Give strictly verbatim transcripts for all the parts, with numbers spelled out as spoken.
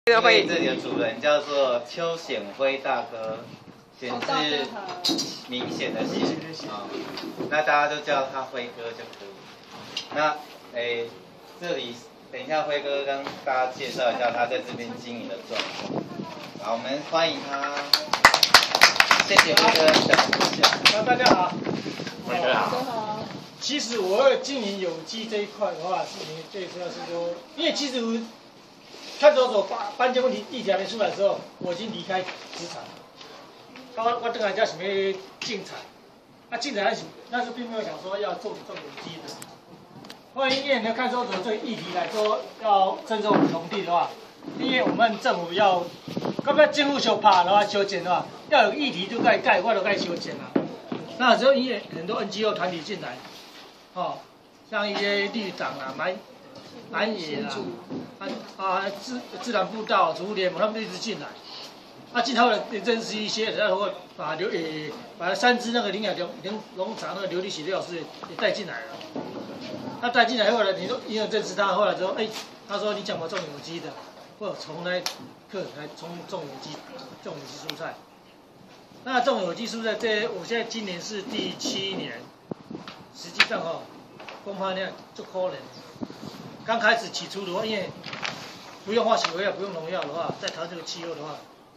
因为这里的主人叫做邱显辉大哥，显是明显的显啊、哦，那大家就叫他辉哥就可以。那诶，这里等一下辉哥跟大家介绍一下他在这边经营的状况。好，我们欢迎他。谢谢辉哥讲一下。 那大家好， 辉哥好。 其实我要经营有机这一块的话，是你最主要是说，因为其实我看守所搬搬迁问题议题还没出来的时候，我已经离开职场。我我等下叫什么进产，那进产那是那时并没有想说要种种有机的。后来因为你要看守所这个议题来说，要征收我们农地的话，因为我们政府要，刚才政府修怕的话修剪的话，要有议题就该盖，或者该修剪啊。那时候因为很多 N G O 团体进来。哦，像一些绿党啊、南南野啊、啊啊自自然步道、植物联盟，他们就一直进来。那进后来也认识一些，然后把刘诶把三只那个领养农农场那个琉璃洗料师也带进来了。他带进来后来，你都你有认识他，后来说，哎，他说你讲我种有机的，或从来课来从种有机，种有机蔬菜。那种有机蔬菜，这我现在今年是第七年。实际上哦，恐怕呢就可怜。刚开始起初的话，因为不用化学肥料、不用农药的话，在台湾这个气候的话，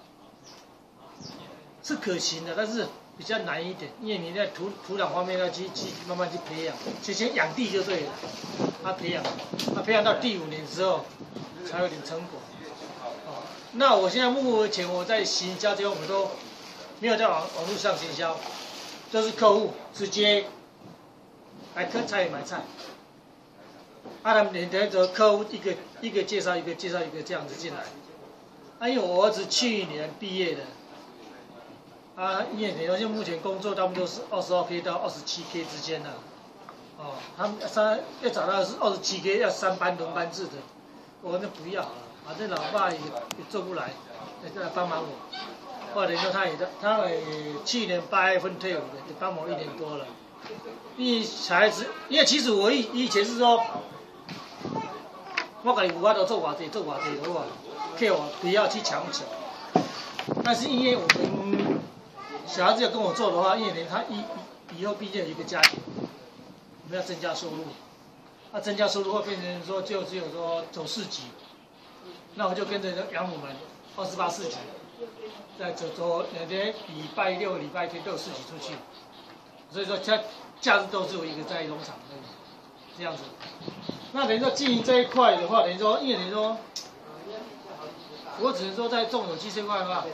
是可行的，但是比较难一点，因为你在土土壤方面要去去慢慢去培养，先先养地就对了。他培养，他培养到第五年之后才有点成果。哦，那我现在目前我在行销这边，我们都没有在网网络上行销，就是客户直接。来客菜买菜，啊，他们连着客户一个一个介绍一个介绍一个这样子进来。啊，因为我儿子去年毕业的，啊，因为好像目前工作他们都是二十二 K 到二十七 K 之间的，哦，他们三要找到是二十七 K 要三班轮班制的，我那不要了，反正老爸也也做不来，再来帮忙我。后来说他也他也去年八月份退伍的，就帮我一年多了。因为小孩子，因为其实我以以前是说，我家己有法度做偌济做偌济的话，叫我不要去强求。但是因为我们小孩子要跟我做的话，因为他以以后毕竟有一个家庭，我们要增加收入，那增加收入会变成说就只有说走市集，那我就跟着养母们二十八市集，再走走两天礼拜六、礼拜天都有市集出去。所以说，假假日都只有一个在农场而已，这样子。那等于说经营这一块的话，等于说，因为等于说，我只能说在种有机这块的话，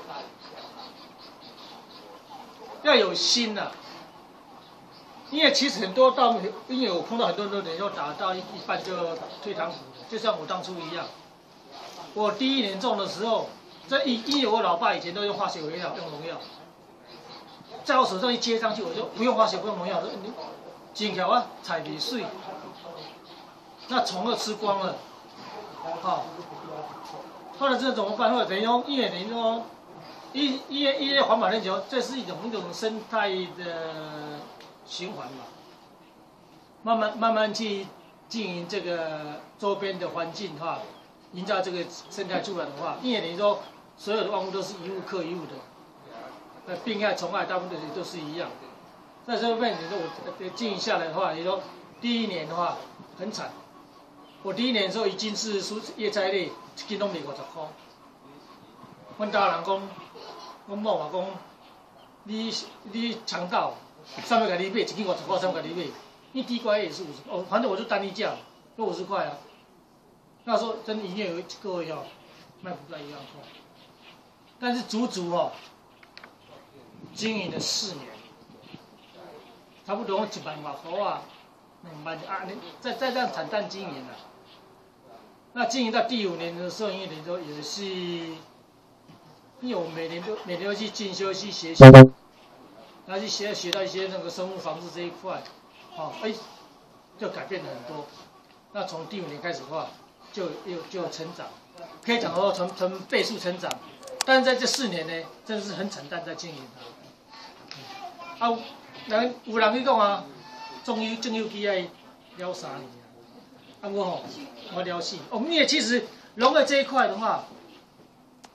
要有心呐、啊。因为其实很多到，因为我碰到很多人都等于说打到一一半就退堂鼓的，就像我当初一样。我第一年种的时候，这因因为我老爸以前都用化学肥料，用农药。在我手上一接上去，我就不用化学，不用农药，你剪条啊，采米穗，那虫都吃光了，好、哦，后来这怎么办？后来等于说，因为等于说，一、一、一环保链球，这是一种一种生态的循环嘛，慢慢慢慢去经营这个周边的环境哈，营造这个生态出来的话，因为等于说，所有的万物都是一物克一物的。那病害、虫害大部分都是一样。在这方面，你说我经营下来的话，你说第一年的话很惨。我第一年的时候已经是蔬叶菜类一斤拢卖五十块。阮家人讲，阮某嘛讲，你你肠道，上面给你买一斤五十块，上面给你买。因为地瓜也是五十，哦，反正我就单一价，都五十块啊。那时候真的营业额一个月哦，卖不到一万块。但是足足哦。经营了四年，差不多一万外块啊，两万啊，你再再这样惨淡经营了、啊。那经营到第五年的时候，因为你说也是，因为我每年都每年都去进修去学习，然后去学学到一些那个生物防治这一块，哦，哎，就改变了很多。那从第五年开始的话，就又就成长，可以讲说成成倍数成长。但是在这四年呢，真的是很惨淡在经营它。啊，人有人去讲啊，种有种有机爱了三年啊，啊我吼我了四。哦，因为其实农业这一块的话，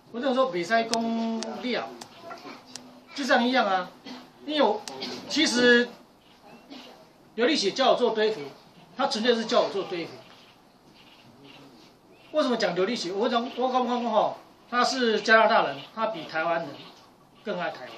我这种说比赛公料，就这样一样啊。因为我其实刘立雪叫我做堆肥，他纯粹是叫我做堆肥。为什么讲刘立雪？我讲我刚刚讲吼，他是加拿大人，他比台湾人更爱台湾。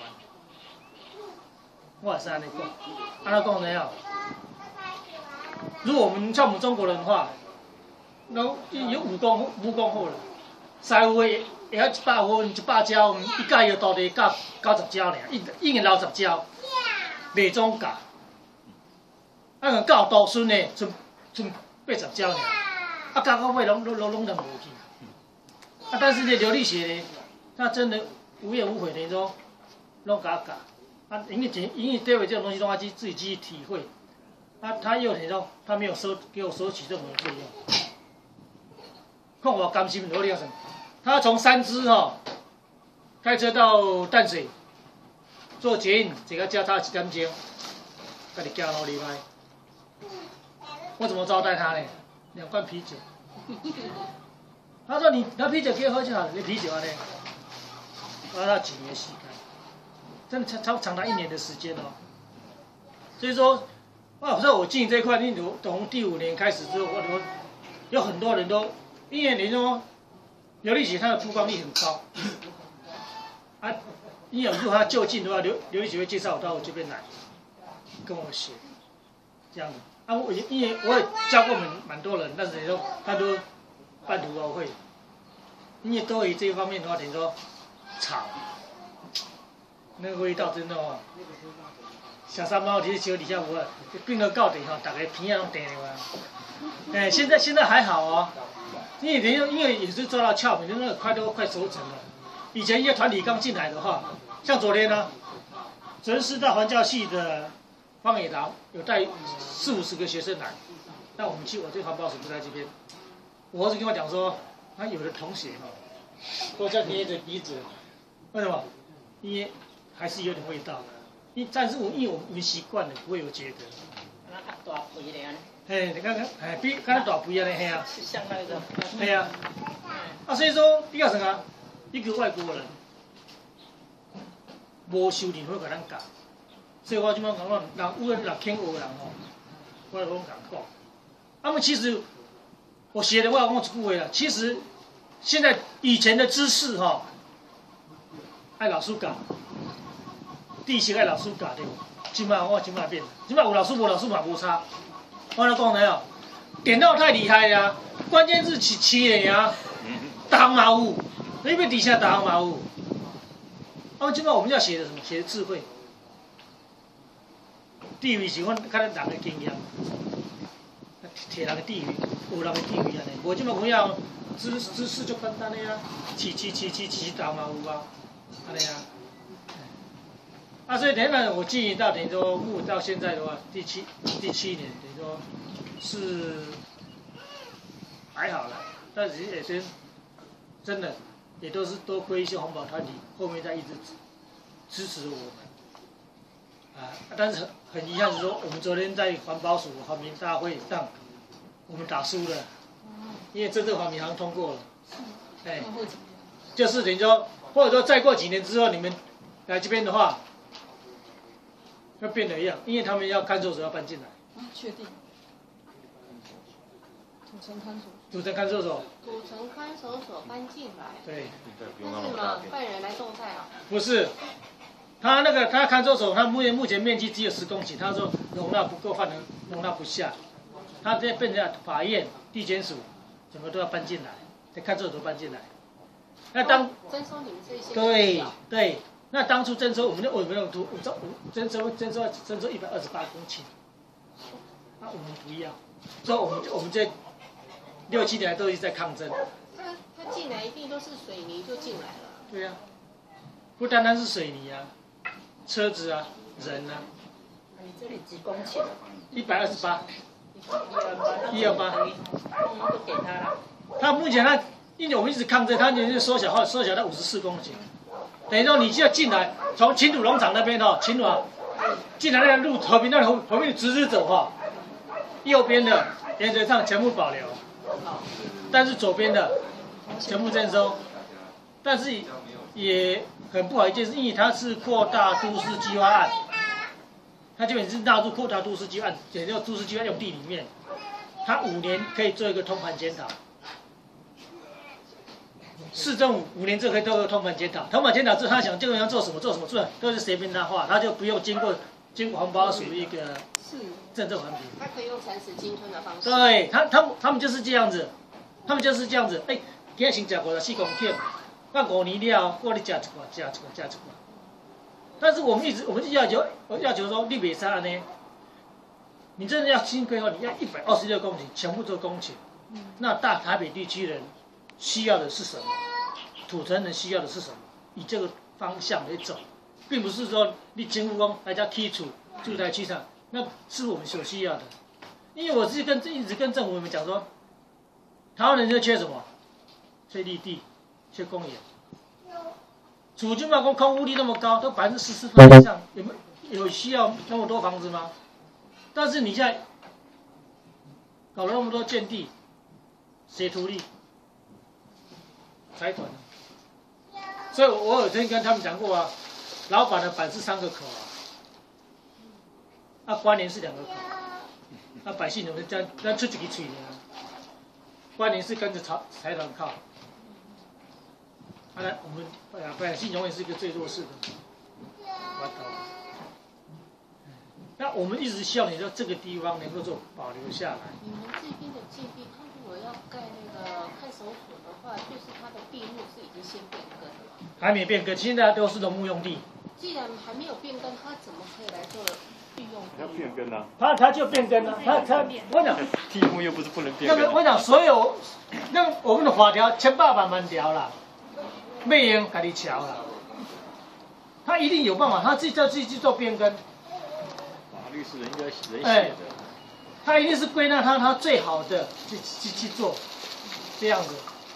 我也是按那讲，按那讲怎样？如果我们像我们中国人的话，那有武功武功好了，师傅会会晓一百分一百招，一届要到底教九十招尔，一一年留十招，袂总教。啊，像教独孙的，剩剩八十招尔，啊，教到尾拢拢拢拢认无去。啊，但是呢，刘立雪呢，他真的无怨无悔的说，拢甲教。啊，因为因因为对这种东西，让他去自己去体会。啊，他又很说，他没有收给我收取任何费用。看我甘心努力什么？他从三芝哈、哦、开车到淡水，坐捷运只要加他一点钟，给你加到礼拜。我怎么招待他呢？两罐啤酒。他说你拿啤酒给我喝就好了，你啤酒啊呢？花他几年时间，真的超超长达一年的时间哦。所以说。哇！我说我经营这一块，你从第五年开始之后，我有有很多人都，因为你说刘立雪他的曝光率很高，啊，你有如果他就近的话，刘刘立雪会介绍我到我这边来，跟我学，这样子。啊，我因为我也教过蛮蛮多人，但是你说他都半途而废，因为都以这一方面的话，等于说吵，那个味道真的哦。小三猫其实小底下无啊，变到到底吼，大家鼻啊拢甜了啊。哎，现在现在还好哦，因为等于因为也是做到窍门，就那个快都快熟成了。以前一些团体刚进来的话，像昨天呢，昨天师大环教系的方野达有带四五十个学生来，那我们去，我这环保署不在这边，我儿子跟我讲说，他有的同学哈，都在捏着鼻子，为什么？因为还是有点味道。因但是我因为我们习惯了，不会有觉得。 那大肥的安尼。 嘿，你看看，哎，比敢大肥安尼，嘿啊。 像那个。 嘿啊。啊，所以说，比较什么？一个外国人，无修炼会甲咱教，所以我即摆讲讲，人有人人肯学人吼，我来讲讲。那么其实我写的我讲一句话啦，其实现在以前的知识哈，爱老师教。知识爱老师教的，即摆我即摆变，即摆有老师无老师嘛无差。我来讲的哦，电脑太厉害啊，关键字起起的呀，逐项嘛有，你要底下逐项嘛有。啊，即摆我们要写的什么？写的智慧。地位是阮较人的经验，摕人的地位，学人的地位安尼。无即摆我要知知识就简单的啊，起起起起起逐项嘛有啊，安尼啊。啊，所以等于呢，我经营到等于说，目到现在的话，第七第七年，等于说是还好了，但是也是真的，也都是多亏一些环保团体后面在一直支持我们。啊，但是很很遗憾是说，我们昨天在环保署环评大会上，我们打输了，因为真正环评好像通过了，哎，就是等于说，或者说再过几年之后，你们来这边的话。要变得一样，因为他们要看守所要搬进来。 啊，确定。土城看守所。 土城看守所。 土城看守所搬进来。 对。 是吗？派人来种菜啊？ 不是，他那个他看守所，他目前目前面积只有十公顷，他说容纳不够，换成容纳不下，他这变成法院、地检署，什么都要搬进来，在看守所搬进来。那当征收你们这些。 对对。那当初征收，我们就我们有图，征收征收征收一百二十八公顷，那我们不要，所以我们我们这六七年都一直在抗争。 他他进来一定都是水泥就进来了。 对呀、啊，不单单是水泥啊，车子啊，人啊。 你这里几公顷？ 一百二十八。一二八。 嗯，都给他了。 他目前他，因为我们一直抗争，他已经缩小后缩小到五十四公顷。等于说，你就要进来，从秦土农场那边哈，秦土啊，进来那条路河边那河河边直直走哈，右边的原则上全部保留，但是左边的全部征收。 但是也很不好一件事，因为它是扩大都市计划案，它基本是纳入扩大都市计划案，也叫都市计划用地里面，它五年可以做一个通盘检讨。市政府五年之后可以做个通盘检讨，通盘检讨之后，他想这个人要做什么做什么做，都是随便他画，他就不用经过经过环保署一个政策环评。 他可以用蚕食鲸吞的方式。 对他，他们他们就是这样子，他们就是这样子。哎，今日先吃五十四公顷，那五年了，我你吃一块，吃一块，吃一块。但是我们一直，我们就要求，要求说，你袂使安尼，你真的要新规划，你要一百二十六公顷，全部做公顷。那大台北地区人需要的是什么？土城人需要的是什么？以这个方向来走，并不是说你政府讲大家基础住宅区上，那是我们所需要的。因为我是跟一直跟政府们讲说，台湾人就缺什么？缺绿地，缺公园。楚军嘛，讲空屋率那么高，都百分之十四以上，有没有有需要那么多房子吗？但是你现在搞了那么多建地，谁图利？财团。所以我有曾经跟他们讲过啊，老板的板是三个口啊，那、啊、关联是两个口，那、啊、百姓怎么这样？咱出一个嘴呢？关联是跟着财财团靠。当、啊、然，我们百姓永远是一个最弱势的。我搞。那我们一直希望你说这个地方能够做保留下来。 你们这边的建地，他如果要盖那个看守所的话，就是它的地目是已经先变更了。 还没变更，现在都是农牧用地。 既然还没有变更，它怎么可以来做御用地？ 要变更啊！ 他他就变更了，他他我讲， 地目又不是不能变更。 那个我讲，所有那我们的法条千百万万条啦，没用给你瞧啦，他一定有办法，他自己自己去做变更。 法律是人家人写的。 哎，他一定是归纳他他最好的去去去做，这样子。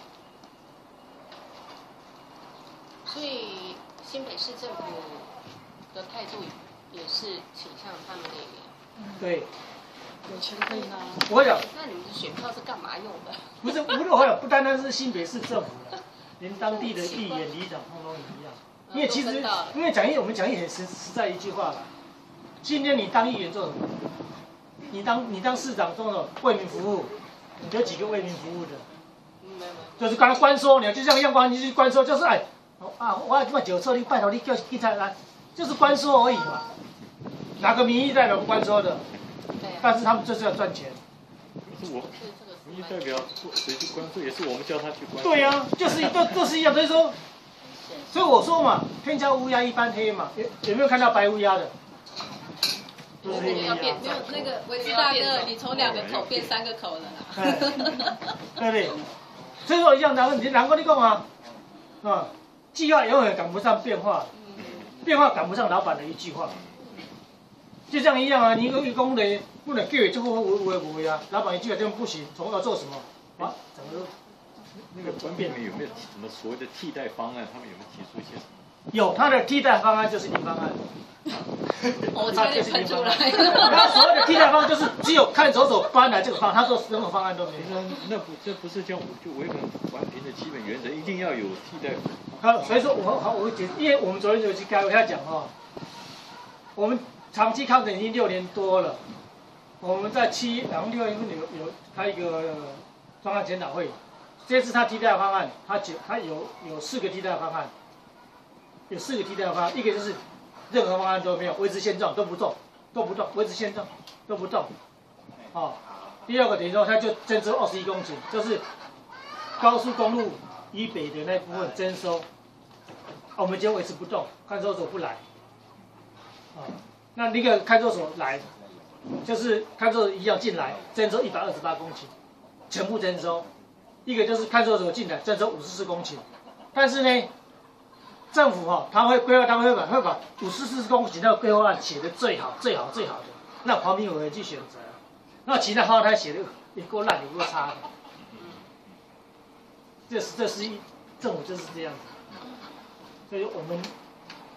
所以新北市政府的态度也是倾向他们那边。 对。 有钱可以拿。 我讲， 那你们的选票是干嘛用的？ 不是，不是，我讲不单单是新北市政府的，连当地的议员、里长通通一样。因为其实，因为讲义我们讲义很实实在一句话啦。今天你当议员做什么？你当你当市长做什么？为民服务，你有几个为民服务的？ 没有。 就是刚刚关说，你就像样光，你去关说，就是哎。啊！我要这么久策，你拜托你叫警察来，就是关说而已嘛。哪个民意代表不关说的？ 对、啊。 但是他们就是要赚钱。 可是我民意代表谁去关说，也是我们叫他去关。 对呀、啊，就是都都是一样，所以说，所以我说嘛，天下乌鸦一般黑嘛，有有没有看到白乌鸦的？ 都是黑乌鸦。没有那个维基大哥，你从两个口变三个口了啦。 对不对？所以说一样的，你难怪你讲啊，啊。计划永远赶不上变化，变化赶不上老板的一句话，就这样一样啊！你一工人不能叫伊做好有有无为啊，老板一句话这样不行，从要做什么啊？整个那个官变有没有什么所谓的替代方案？他们有没有提出一些什么？ 有，他的替代方案就是零方案。 我差点喷出来。 他所谓的替代方案就是只有看守所搬来这个方案，他说任何方案都没有。 那不这不是叫就违反环评的基本原则，一定要有替代。 好，所以说我好，我解释，因为我们昨天有去开会，他讲哦，我们长期抗战已经六年多了，我们在七，然后六月份有有开一个方案检讨会，这次他替代方案，他解他有有四个替代方案，有四个替代方案，一个就是任何方案都没有，维持现状都不动，都不动，维持现状都不动，哦，第二个等于说他就征收二十一公顷，就是高速公路以北的那部分征收，我们就维持不动，看守所不来，啊，那那个看守所来，就是看守所一样进来，征收一百二十八公顷，全部征收。一个就是看守所进来征收五十四公顷，但是呢，政府哈、哦、他会规划，他会把会把五十四公顷那个规划案写的最好、最好、最好的，那环评委员去选择，那其他方案他写的也够烂，也够差的。这是这是一政府就是这样子，所以我们